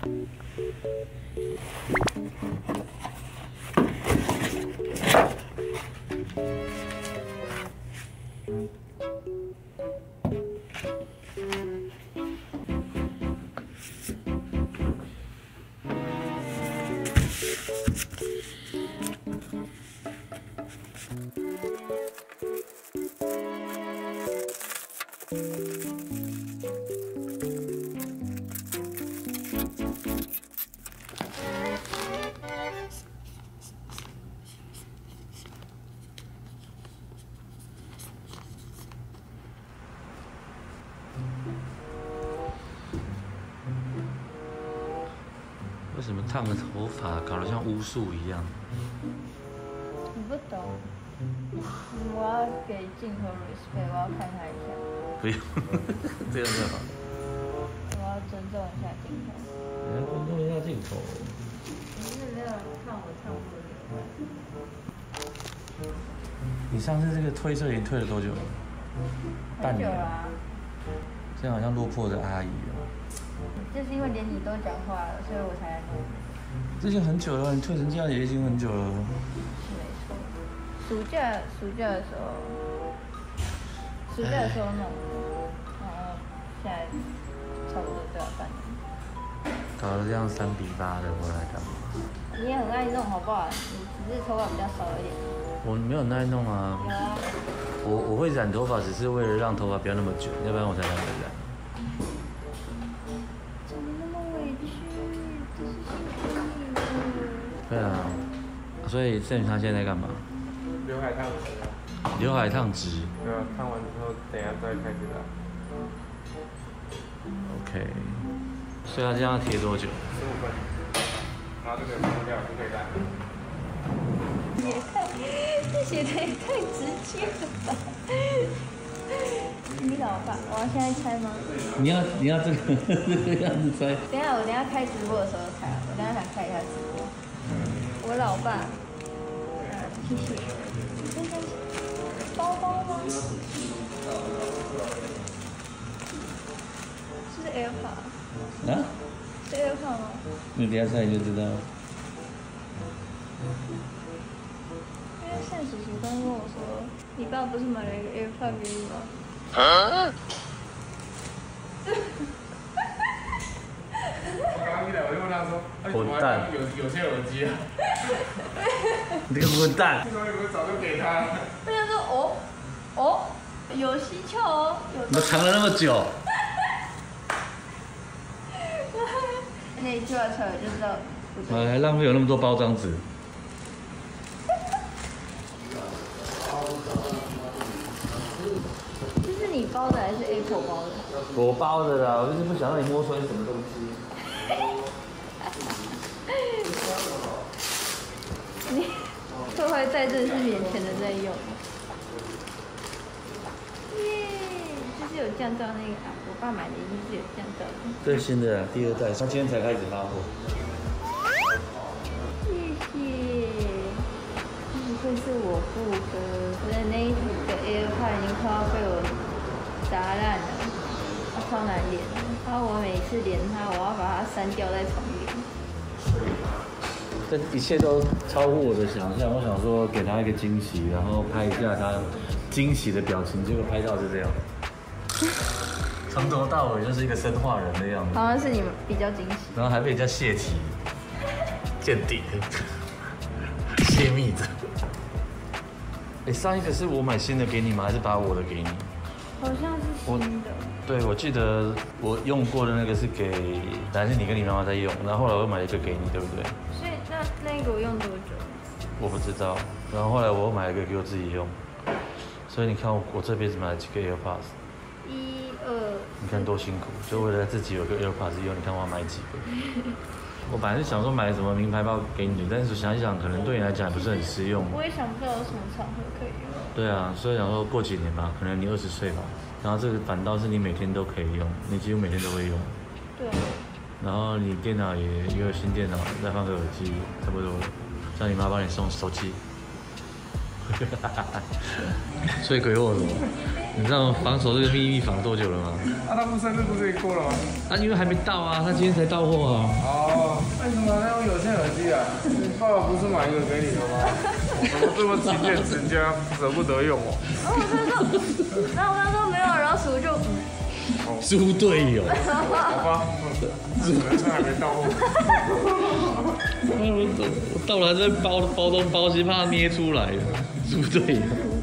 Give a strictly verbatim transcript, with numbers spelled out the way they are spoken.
为什么烫的头发搞得像巫术一样？ 你不懂，我要给镜头 respect， 我要看他一下。 不用，这样就好。 我要尊重一下镜头。 你要尊重一下镜头。 你是没有看我烫过的。 你上次这个推摄影推了多久了？半年。 很久了啊。 这样好像落魄的阿姨哦。 就是因为连你都讲话了，所以我才来弄。 这已经很久了，你退成这样也已经很久了。 是没错。暑假暑假的时候，暑假的时候弄，然后现在差不多都要半年。 搞得这样三比八的，我来干嘛？ 你也很爱弄好不好？你只是头发比较少一点。 我没有很爱弄啊。 有啊。 我我会染头发，只是为了让头发不要那么卷，要不然我才懒得染。 怎么那么委屈？这是辛苦你了。 对啊，所以郑宇他现在在干嘛？ 刘海烫直。 刘海烫直。 对啊，烫完之后等一下再开始染。 OK。所以他这样要贴多久？ 十五分。然后这个敷掉就可以染。 也太，这写的也太直接了吧！你老爸，我要现在猜吗？ 你要你要这个这个样子猜？ 等一下我等一下开直播的时候猜，我等一下想开一下直播。我老爸，谢谢。这应该是包包吗？这是 AirPod。 啊？ 是 AirPod 吗？ 你等一下猜你就知道了。 因为善叔叔刚跟我说，你爸不是买了一个 AirPod 给你吗？啊！ 我刚刚一来我就问他说， 混蛋， 有有些耳机啊。 你这个混蛋！ 这个我早就给他了。 我想说，哦哦，有蹊跷哦，有。 你藏了那么久。 那一句话出来就知道。 妈，还浪费有那么多包装纸。 这是你包的还是 Apple 包的？ 我包的啦，我就是不想让你摸出来什么东西。 你破坏在正是免钱的在用。耶，就是有降噪那个啊，我爸买的一定是有降噪的。 最新的第二代，他今天才开始发货。 谢谢，不愧是我父哥，我的那一组的 AirPod 已经快要被我砸烂了，它超难连的。然后我每次连它，我要把它删掉再重连。 这一切都超乎我的想象，我想说给他一个惊喜，然后拍一下他惊喜的表情，结果拍到是这样。从头到尾就是一个生化人的样子， 好像是你们比较惊喜， 然后还被人家泄题、间谍、泄密者。哎，上一个是我买新的给你吗？还是把我的给你？ 好像是新的。 对，我记得我用过的那个是给，本来是你跟你妈妈在用，然后后来我买了一个给你，对不对？ 所以那那个我用多久？ 我不知道，然后后来我又买了一个给我自己用，所以你看我我这辈子买了几个 AirPods。 一二， 你看多辛苦，就为了自己有个 AirPods 用，你看我要买几个？我本来是想说买什么名牌包给你，但是想一想，可能对你来讲也不是很实用。 我也想不到有什么场合可以用。 对啊，所以想说过几年吧，可能你二十岁吧，然后这个反倒是你每天都可以用，你几乎每天都会用。 对。 然后你电脑也也有新电脑，再放个耳机，差不多。叫你妈帮你送手机。 所以鬼我什么？你知道防守这个秘密防多久了吗？ 啊，他不生日不是已经过了吗？ 啊，因为还没到啊，他今天才到货啊。 哦，为什么那用有线耳机啊？你爸爸不是买一个给你的吗？怎么这么勤俭持家，舍不得用哦？ 然后我就说，然后我刚说没有，然后鼠就猪队友。 好吧，可能还没到货。 我到了还在包包东包西，怕他捏出来。猪队友。